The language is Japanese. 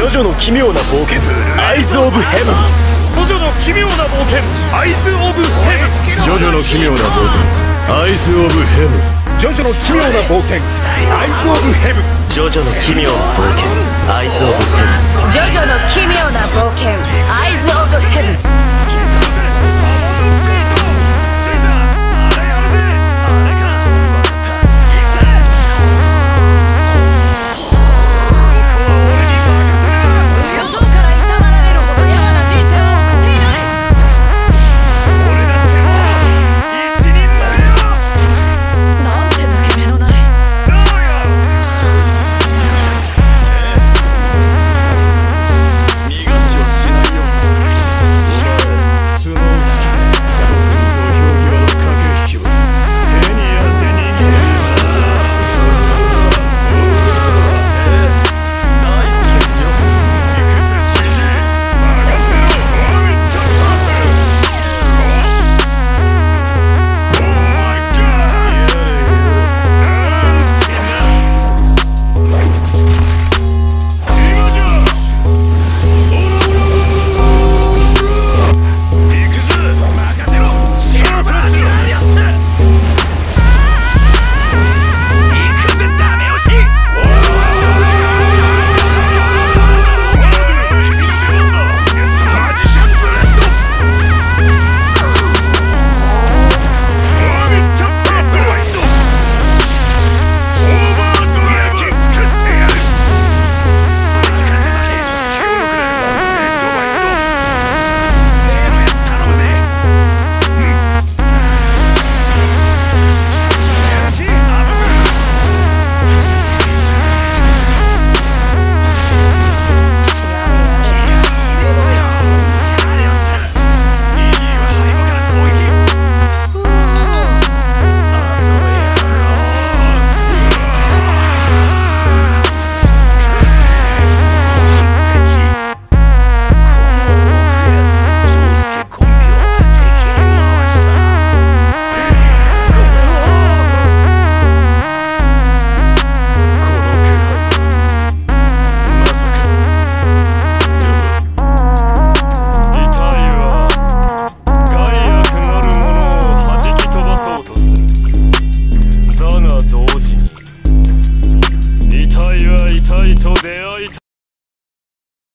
ジョジョの奇妙な冒険アイズ・オブ・ヘブン。 ジョジョの奇妙な冒険アイズ・オブ・ヘブン。 ジョジョの奇妙な冒険アイズ・オブ・ヘブン。 ジョジョの奇妙な冒険アイズ・オブ・ヘブン。 ジョジョの奇妙な冒険アイズ・オブ・